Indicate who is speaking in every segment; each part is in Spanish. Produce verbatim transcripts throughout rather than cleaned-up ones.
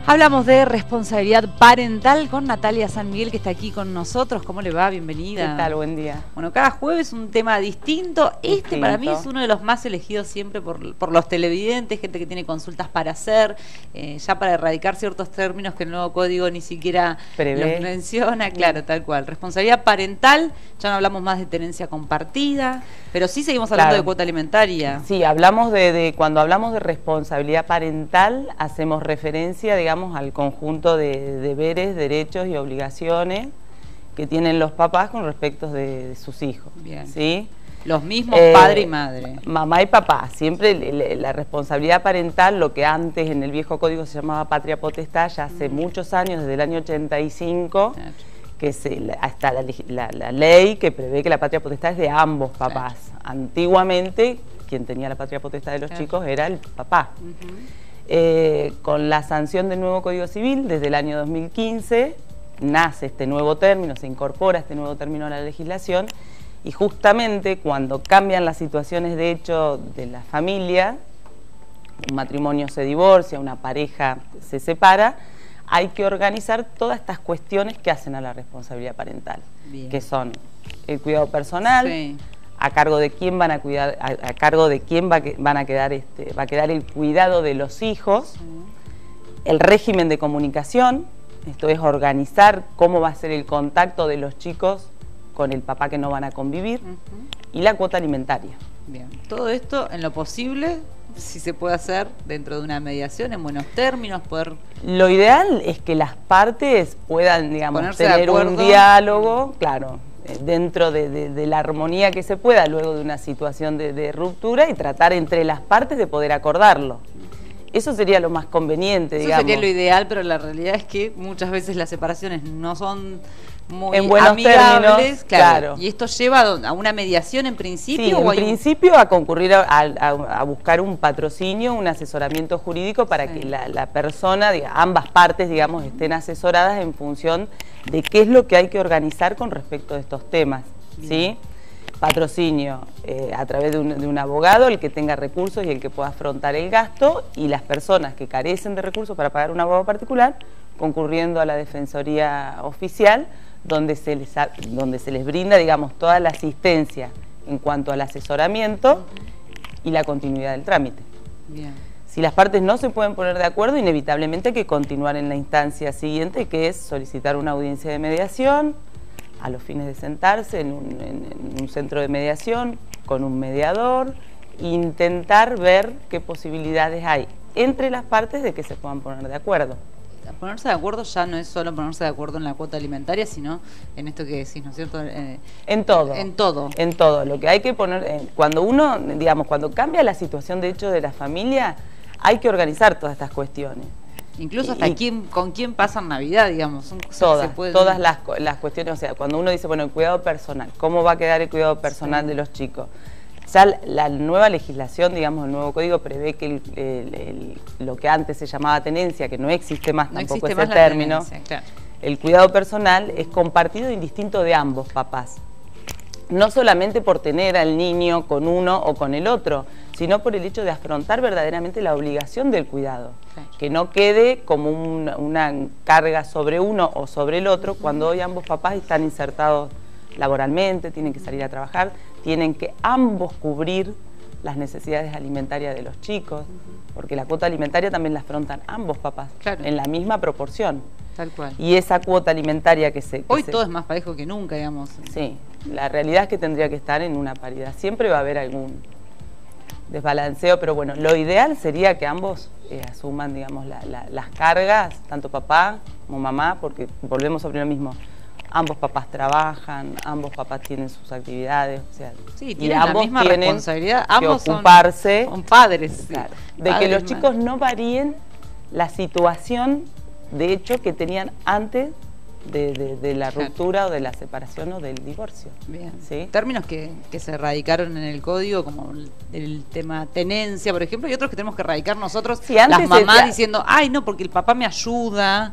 Speaker 1: Hablamos de responsabilidad parental con Natalia San Miguel, que está aquí con nosotros. ¿Cómo le va? Bienvenida.
Speaker 2: ¿Qué tal? Buen día.
Speaker 1: Bueno, cada jueves un tema distinto. Este
Speaker 2: Distinto.
Speaker 1: para mí es uno de los más elegidos siempre por, por los televidentes, gente que tiene consultas para hacer, eh, ya para erradicar ciertos términos que el nuevo código ni siquiera
Speaker 2: Prevé.
Speaker 1: los menciona. Claro, tal cual. Responsabilidad parental, ya no hablamos más de tenencia compartida, pero sí seguimos hablando
Speaker 2: Claro.
Speaker 1: de cuota alimentaria.
Speaker 2: Sí, hablamos de, de cuando hablamos de responsabilidad parental, hacemos referencia, digamos, al conjunto de deberes, derechos y obligaciones que tienen los papás con respecto de, de sus hijos.
Speaker 1: Bien.
Speaker 2: ¿Sí?
Speaker 1: Los mismos
Speaker 2: Eh,
Speaker 1: padre y madre.
Speaker 2: Mamá y papá, siempre le- le- la responsabilidad parental, lo que antes en el viejo código se llamaba patria potestad, ya hace
Speaker 1: Mm.
Speaker 2: muchos años, desde el año ochenta y cinco,
Speaker 1: Claro.
Speaker 2: que se, la- hasta la, legi- la- la ley que prevé que la patria potestad es de ambos papás. Antiguamente, quien tenía la patria potestad de los
Speaker 1: Claro.
Speaker 2: chicos era el papá.
Speaker 1: Ujú.
Speaker 2: Eh, con la sanción del nuevo Código Civil, desde el año dos mil quince, nace este nuevo término, se incorpora este nuevo término a la legislación, y justamente cuando cambian las situaciones de hecho de la familia, un matrimonio se divorcia, una pareja se separa, hay que organizar todas estas cuestiones que hacen a la responsabilidad parental,
Speaker 1: Bien.
Speaker 2: que son el cuidado personal,
Speaker 1: Sí.
Speaker 2: a cargo de quién van a cuidar, a, a cargo de quién va, que- van a quedar, este, va a quedar el cuidado de los hijos,
Speaker 1: Sí.
Speaker 2: el régimen de comunicación, esto es organizar cómo va a ser el contacto de los chicos con el papá que no van a convivir,
Speaker 1: Ujú.
Speaker 2: y la cuota alimentaria.
Speaker 1: Bien, todo esto en lo posible, si se puede hacer dentro de una mediación, en buenos términos, poder...
Speaker 2: Lo ideal es que las partes puedan, digamos,
Speaker 1: Ponerse de
Speaker 2: tener un
Speaker 1: acuerdo.
Speaker 2: diálogo, claro, eh, dentro de, de- de la armonía que se pueda luego de una situación de, de ruptura, y tratar entre las partes de poder acordarlo. Eso sería lo más conveniente,
Speaker 1: Eso
Speaker 2: digamos.
Speaker 1: sería lo ideal, pero la realidad es que muchas veces las separaciones no son muy
Speaker 2: En buenos
Speaker 1: amigables.
Speaker 2: términos,
Speaker 1: Claro.
Speaker 2: claro.
Speaker 1: Y esto lleva a don- a una mediación en principio.
Speaker 2: Sí,
Speaker 1: o
Speaker 2: en
Speaker 1: hay un-
Speaker 2: principio a concurrir a, a- a buscar un patrocinio, un asesoramiento jurídico para
Speaker 1: Sí.
Speaker 2: que la, la persona, diga, ambas partes, digamos, estén asesoradas en función de qué es lo que hay que organizar con respecto a estos temas, ¿sí? Patrocinio eh, a través de un, de un abogado, el que tenga recursos y el que pueda afrontar el gasto, y las personas que carecen de recursos para pagar un abogado particular, concurriendo a la Defensoría Oficial, donde se les, ha- donde se les brinda, digamos, toda la asistencia en cuanto al asesoramiento y la continuidad del trámite.
Speaker 1: Bien.
Speaker 2: Si las partes no se pueden poner de acuerdo, inevitablemente hay que continuar en la instancia siguiente, que es solicitar una audiencia de mediación, a los fines de sentarse en un, en- en un centro de mediación con un mediador, intentar ver qué posibilidades hay entre las partes de que se puedan poner de acuerdo.
Speaker 1: Ponerse de acuerdo ya no es solo ponerse de acuerdo en la cuota alimentaria, sino en esto que decís, ¿no es cierto? Eh,
Speaker 2: En todo.
Speaker 1: En todo.
Speaker 2: En todo. Lo que hay que poner, eh, cuando uno, digamos, cuando cambia la situación de hecho de la familia, hay que organizar todas estas cuestiones.
Speaker 1: Incluso hasta
Speaker 2: Y-
Speaker 1: quién, con quién pasan Navidad, digamos. Son cosas que
Speaker 2: Todas,
Speaker 1: se pueden...
Speaker 2: todas las, co- las cuestiones, o sea, cuando uno dice, bueno, el cuidado personal, ¿cómo va a quedar el cuidado personal
Speaker 1: Sí.
Speaker 2: de los chicos? Ya la, la nueva legislación, digamos, el nuevo código prevé que el- el- el- lo que antes se llamaba tenencia, que no existe más
Speaker 1: No
Speaker 2: tampoco
Speaker 1: existe
Speaker 2: ese
Speaker 1: más la
Speaker 2: término,
Speaker 1: tenencia, claro.
Speaker 2: el cuidado personal es compartido e indistinto de ambos papás. No solamente por tener al niño con uno o con el otro, sino por el hecho de afrontar verdaderamente la obligación del cuidado.
Speaker 1: Claro.
Speaker 2: Que no quede como una, una carga sobre uno o sobre el otro cuando hoy ambos papás están insertados laboralmente, tienen que salir a trabajar, tienen que ambos cubrir las necesidades alimentarias de los chicos, porque la cuota alimentaria también la afrontan ambos papás,
Speaker 1: Claro.
Speaker 2: en la misma proporción.
Speaker 1: Tal cual.
Speaker 2: Y esa cuota alimentaria que se... que
Speaker 1: Hoy
Speaker 2: se-
Speaker 1: todo es más parejo que nunca, digamos.
Speaker 2: Sí, la realidad es que tendría que estar en una paridad. Siempre va a haber algún desbalanceo, pero bueno, lo ideal sería que ambos eh, asuman, digamos, la- la- las cargas, tanto papá como mamá, porque volvemos sobre lo mismo. Ambos papás trabajan, ambos papás tienen sus actividades, o sea,
Speaker 1: Sí,
Speaker 2: y
Speaker 1: tienen la
Speaker 2: ambos
Speaker 1: misma
Speaker 2: tienen
Speaker 1: responsabilidad.
Speaker 2: que
Speaker 1: Ambos son-
Speaker 2: ocuparse
Speaker 1: son, padres. sí.
Speaker 2: claro, de
Speaker 1: Padres,
Speaker 2: que los
Speaker 1: madres.
Speaker 2: chicos no varíen la situación, de hecho, que tenían antes de, de- de la
Speaker 1: Claro.
Speaker 2: ruptura o de la separación o del divorcio.
Speaker 1: Bien.
Speaker 2: ¿Sí?
Speaker 1: Términos que, que se radicaron en el código, como el, el tema tenencia, por ejemplo, y otros que tenemos que radicar nosotros,
Speaker 2: Sí, antes
Speaker 1: las mamás
Speaker 2: decía-
Speaker 1: diciendo, ay, no, porque el papá me ayuda.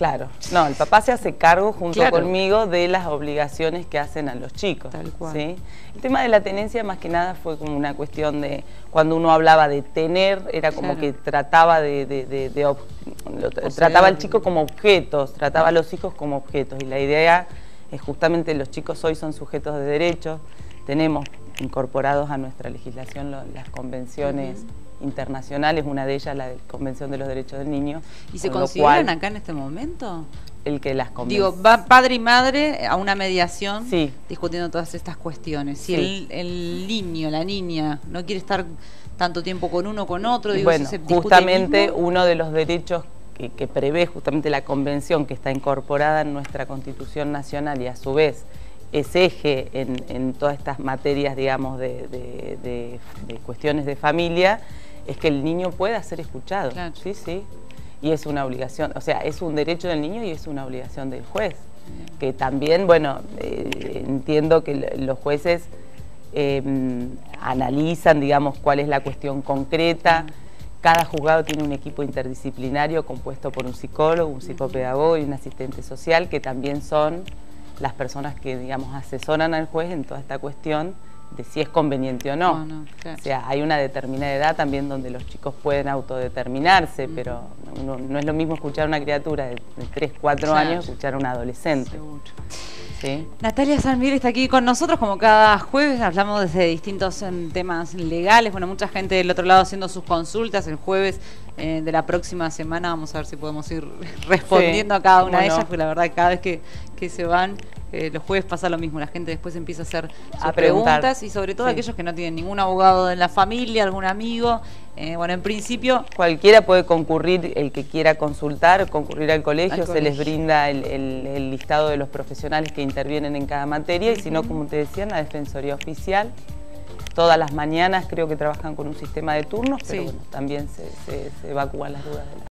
Speaker 2: Claro, no, el papá se hace cargo junto
Speaker 1: Claro.
Speaker 2: conmigo de las obligaciones que hacen a los chicos.
Speaker 1: Tal cual.
Speaker 2: ¿Sí? El tema de la tenencia más que nada fue como una cuestión de, cuando uno hablaba de tener, era como
Speaker 1: Claro.
Speaker 2: que trataba de, de, de, de ob- lo- trataba al chico como objetos, trataba a los hijos como objetos, y la idea es justamente los chicos hoy son sujetos de derechos, tenemos incorporados a nuestra legislación lo- las convenciones uh-huh. internacionales, una de ellas la de Convención de los Derechos del Niño.
Speaker 1: ¿Y se
Speaker 2: con lo
Speaker 1: consideran
Speaker 2: cual,
Speaker 1: acá en este momento?
Speaker 2: el que las convenciones.
Speaker 1: Digo, va padre y madre a una mediación
Speaker 2: Sí.
Speaker 1: discutiendo todas estas cuestiones. Si
Speaker 2: Sí.
Speaker 1: el, el niño, la niña, no quiere estar tanto tiempo con uno o con otro, digo,
Speaker 2: bueno,
Speaker 1: ¿se discute
Speaker 2: justamente
Speaker 1: mismo?
Speaker 2: uno de los derechos que, que prevé justamente la convención que está incorporada en nuestra Constitución Nacional y a su vez es eje en, en todas estas materias, digamos, de, de, de, de cuestiones de familia, es que el niño pueda ser escuchado.
Speaker 1: Claro.
Speaker 2: Sí, sí. Y es una obligación, o sea, es un derecho del niño y es una obligación del juez. Bien. Que también, bueno, eh, entiendo que los jueces eh, analizan, digamos, cuál es la cuestión concreta. Cada juzgado tiene un equipo interdisciplinario compuesto por un psicólogo, un psicopedagogo y un asistente social, que también son las personas que, digamos, asesoran al juez en toda esta cuestión de si es conveniente o no.
Speaker 1: no, no claro.
Speaker 2: O sea, hay una determinada edad también donde los chicos pueden autodeterminarse, mm. pero no, no es lo mismo escuchar a una criatura de, de tres, cuatro claro. años que escuchar a un adolescente.
Speaker 1: Seguro.
Speaker 2: ¿Sí?
Speaker 1: Natalia San Miguel está aquí con nosotros, como cada jueves, hablamos desde distintos en, temas legales, bueno, mucha gente del otro lado haciendo sus consultas. El jueves eh, de la próxima semana vamos a ver si podemos ir respondiendo sí, a cada una de ellas, no. porque la verdad que cada vez que, que se van, eh, los jueves pasa lo mismo, la gente después empieza a hacer sus
Speaker 2: a
Speaker 1: preguntas y sobre todo
Speaker 2: sí.
Speaker 1: aquellos que no tienen ningún abogado en la familia, algún amigo, eh, bueno, en principio...
Speaker 2: Cualquiera puede concurrir, el que quiera consultar, concurrir al colegio,
Speaker 1: al
Speaker 2: se
Speaker 1: colegio.
Speaker 2: les brinda el, el, el listado de los profesionales que intervienen en cada materia, uh-huh. y si no, como te decía, en la Defensoría Oficial, todas las mañanas creo que trabajan con un sistema de turnos, pero sí. bueno, también se, se, se evacúan las dudas de la